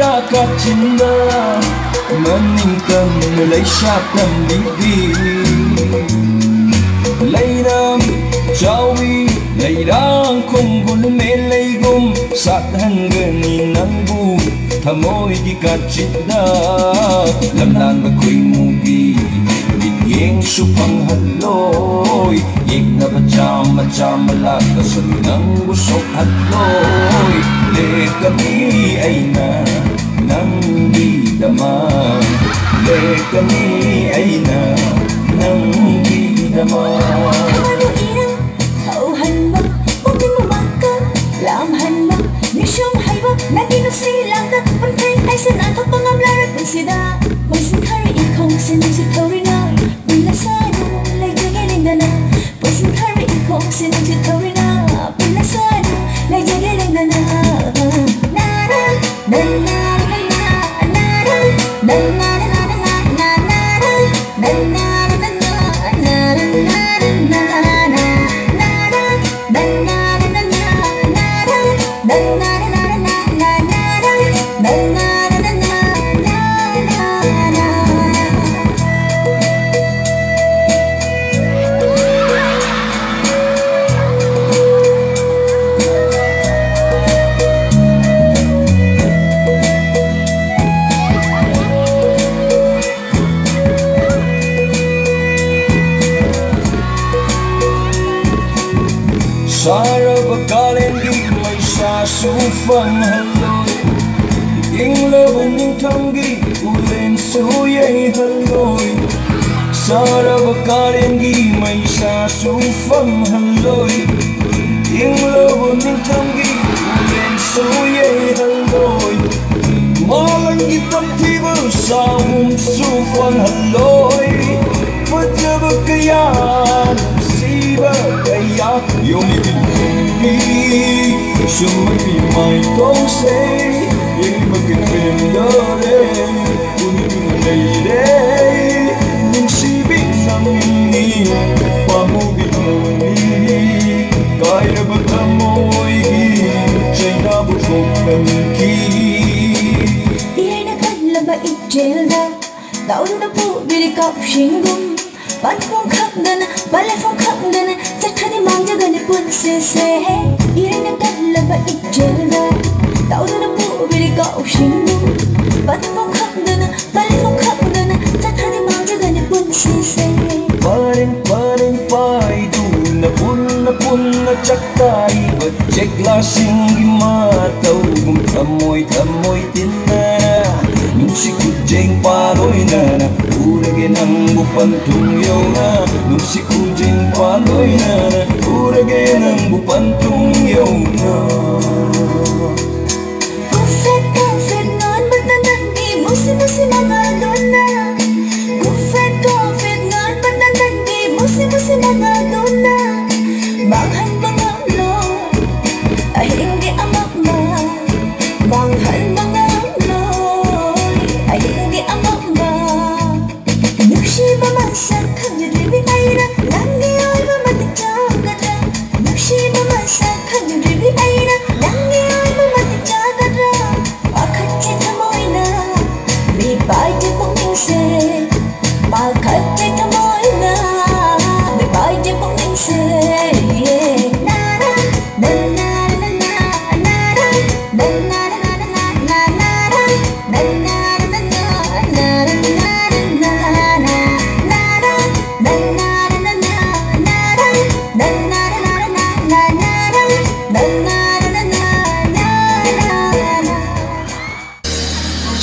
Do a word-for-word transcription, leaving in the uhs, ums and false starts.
ra cả chín ba maning cầm lấy Shrapam đi đi lấy nam trao vi lấy đang không buồn mê lấy gum sát hăng gần nhìn nắng bu tham môi đi cả chín da làm nan mà quỳ mù đi nhìn nghiêng su phăng hắt lôi nhìn na bacham bacham la cả sân nắng bu sốt hắt lôi lệ kami ay na nang di dama lệ kami ay na nang di dama. Hậu hành băng bóng tin một mặt cơ làm hành băng như sông hay băng nát đi nước xì làm ta vẫn thấy ai xin ăn thóc băng âm la rất buồn xì đa buồn xin khari in không xin xin thâu ri na buồn là sai đâu lại chơi nghe lên đàn buồn xin khari in không xin xin thâu ri na buồn là sai đâu lại chơi nghe lên đàn na na na na Phang hello in love ning thangi ulen su ye hello sara bakaren gi mai sa su phang hello in love ning thangi ulen su ye hello malang gi tam thi bu sa hum su phang hello pajab kya siba kya yoni bi Summa be my don't say you can feel love uni lady ning si bi sang ni pa mo bi ni kai ra ba kamoi gi chaina bu ko kam ki ye na kan la ba ik jail da dau na pu bi ri kap shingum ban phong khap dana ban le phong khap dana chatta di mang ja gane pun se se ye na kan la ba ik jail da dau na pu bi ri kap shingum ban phong khap dana ban le phong khap dana chatta di mang ja gane pun se se parin parin pai du na pun na pun na chaktai ba chekla singi ma tau gum thamoi thamoi tinna nung si kujeng paloi na na urage nang bupan tung yo na nung si kujeng paloi na na urage nang bupan tung